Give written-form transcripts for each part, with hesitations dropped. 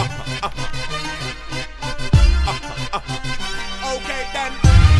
Okay then.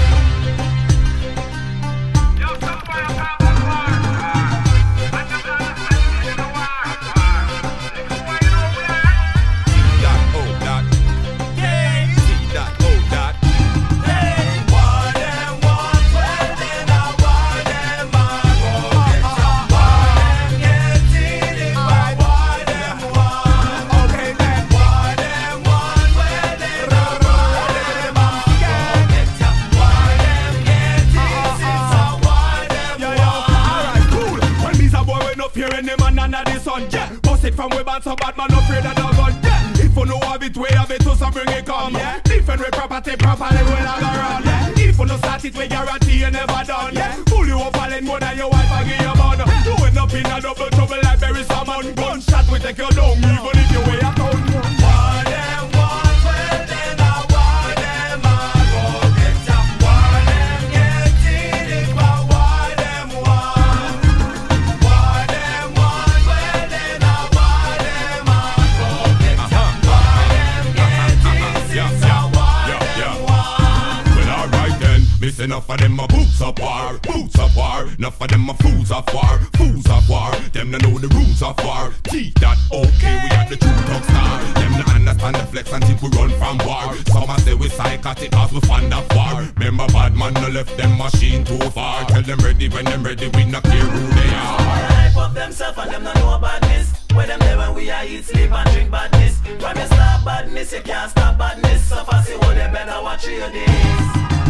Yeah, bust it from way back so bad man no afraid of no gun. Yeah, if you know have it, we have it to some bring it come. Yeah, different way property properly when I go around. Yeah, if you no start it, we guarantee you never done. Yeah, pull you up and more than your wife and give you bun. You end up in a double trouble like Barry Salmon. Gunshot we take you down even if you way a town. War them one, well then I war them I go get ya. War them get it if I war them one. War them one, well then I war them I go get ya. War them get it if I war them one. Well alright then, miss enough of them a boots of war, boots of war. Enough of them a fools of war, fools of war. Them no know the rules of war. Teach that okay, we are the true talk star. Them no understand the flex and think we run from war. Some a say we psychotic cause we fond of war. Remember bad man no left them machine too far. Tell them ready when them ready, we not care who they are. Hype up themself and them no know badness. When them there when we are eat, sleep and drink badness. When you stop badness, you can't stop badness. So fast you hold them better watch your days.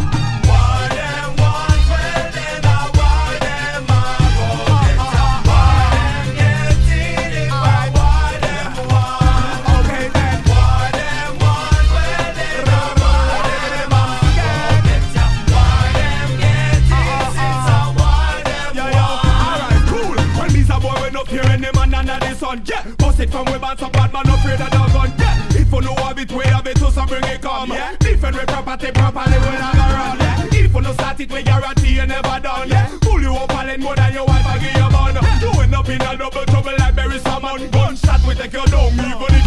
War them one, well then I war them I go get ya. War them get it if I war them one. Okay then. War them one, well then I war them I go get ya. War them get it since I war them Yo, alright, cool. When me's a boy when up here and them man under the sun. Yeah, bust it from way back so bad man no afraid of no gun. Yeah, if you know have it, we have it to some bring it come. Yeah, different way property properly when I go around. Yeah, if you no start it, we guarantee you never done. Yeah, pull you up and more than your wife and give you bun. You end up in a double trouble like Barry Salmon. Gunshot we take you down even if